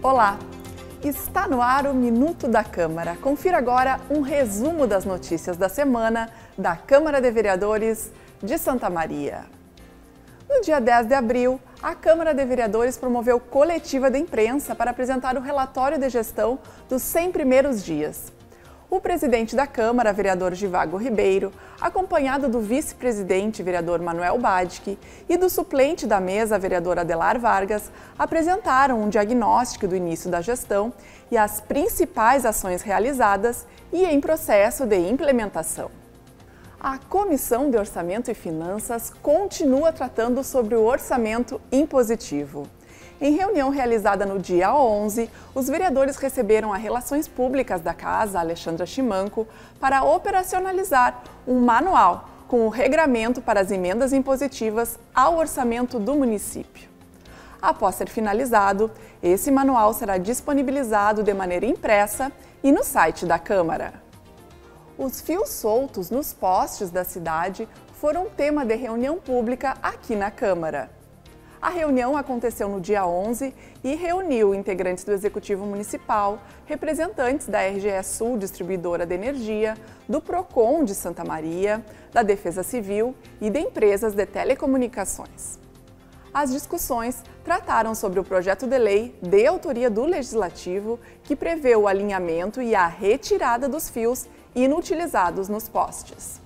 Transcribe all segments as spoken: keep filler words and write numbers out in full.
Olá! Está no ar o Minuto da Câmara. Confira agora um resumo das notícias da semana da Câmara de Vereadores de Santa Maria. No dia dez de abril, a Câmara de Vereadores promoveu coletiva de imprensa para apresentar o relatório de gestão dos cem primeiros dias. O presidente da Câmara, vereador Givago Ribeiro, acompanhado do vice-presidente, vereador Manuel Badic, e do suplente da mesa, vereador Adelar Vargas, apresentaram um diagnóstico do início da gestão e as principais ações realizadas e em processo de implementação. A Comissão de Orçamento e Finanças continua tratando sobre o orçamento impositivo. Em reunião realizada no dia onze, os vereadores receberam a Relações Públicas da Casa, Alexandra Chimanco, para operacionalizar um manual com o regramento para as emendas impositivas ao orçamento do município. Após ser finalizado, esse manual será disponibilizado de maneira impressa e no site da Câmara. Os fios soltos nos postes da cidade foram tema de reunião pública aqui na Câmara. A reunião aconteceu no dia onze e reuniu integrantes do Executivo Municipal, representantes da R G E Sul Distribuidora de Energia, do Procon de Santa Maria, da Defesa Civil e de empresas de telecomunicações. As discussões trataram sobre o projeto de lei de autoria do Legislativo que prevê o alinhamento e a retirada dos fios inutilizados nos postes.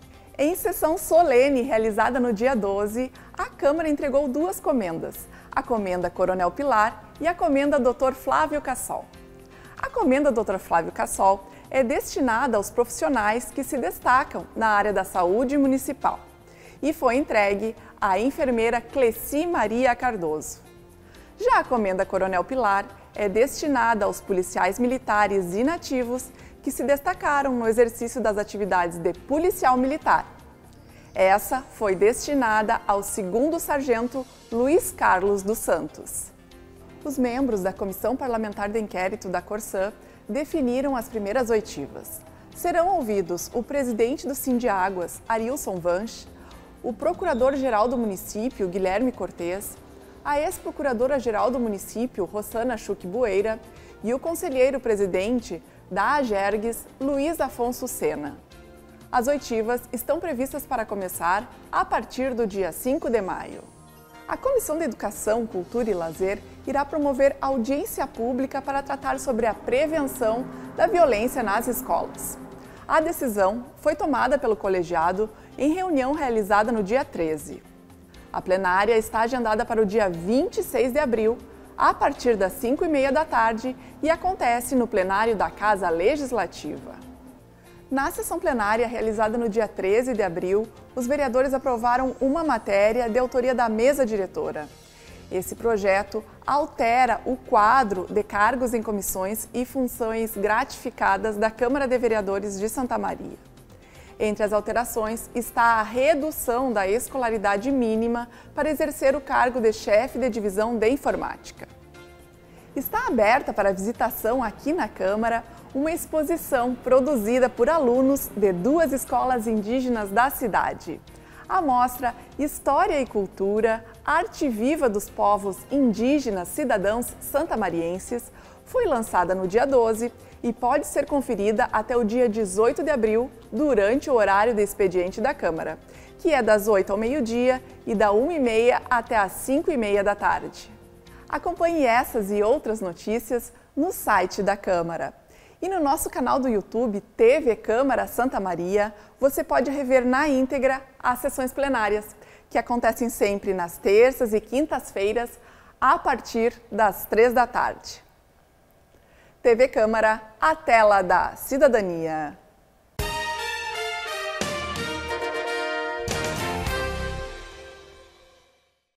Em sessão solene realizada no dia doze, a Câmara entregou duas comendas, a Comenda Coronel Pilar e a Comenda doutor Flávio Cassol. A Comenda doutor Flávio Cassol é destinada aos profissionais que se destacam na área da saúde municipal e foi entregue à enfermeira Cleci Maria Cardoso. Já a Comenda Coronel Pilar é destinada aos policiais militares inativos que se destacaram no exercício das atividades de policial militar. Essa foi destinada ao segundo sargento Luiz Carlos dos Santos. Os membros da Comissão Parlamentar de Inquérito da Corsã definiram as primeiras oitivas. Serão ouvidos o presidente do Sindiáguas, Arilson Vanche, o procurador-geral do município, Guilherme Cortez, a ex-procuradora-geral do município, Rosana Schuch Bueira, e o conselheiro-presidente da Agergues, Luiz Afonso Sena. As oitivas estão previstas para começar a partir do dia cinco de maio. A Comissão de Educação, Cultura e Lazer irá promover audiência pública para tratar sobre a prevenção da violência nas escolas. A decisão foi tomada pelo colegiado em reunião realizada no dia treze. A plenária está agendada para o dia vinte e seis de abril, a partir das cinco e meia da tarde e acontece no plenário da Casa Legislativa. Na sessão plenária realizada no dia treze de abril, os vereadores aprovaram uma matéria de autoria da mesa diretora. Esse projeto altera o quadro de cargos em comissões e funções gratificadas da Câmara de Vereadores de Santa Maria. Entre as alterações está a redução da escolaridade mínima para exercer o cargo de chefe de divisão de informática. Está aberta para visitação aqui na Câmara uma exposição produzida por alunos de duas escolas indígenas da cidade. A mostra História e Cultura, Arte Viva dos Povos Indígenas Cidadãos Santamarienses foi lançada no dia doze e pode ser conferida até o dia dezoito de abril, durante o horário de expediente da Câmara, que é das oito ao meio-dia e da uma e meia até às cinco e meia da tarde. Acompanhe essas e outras notícias no site da Câmara. E no nosso canal do YouTube, T V Câmara Santa Maria, você pode rever na íntegra as sessões plenárias, que acontecem sempre nas terças e quintas-feiras, a partir das três da tarde. T V Câmara, a tela da cidadania.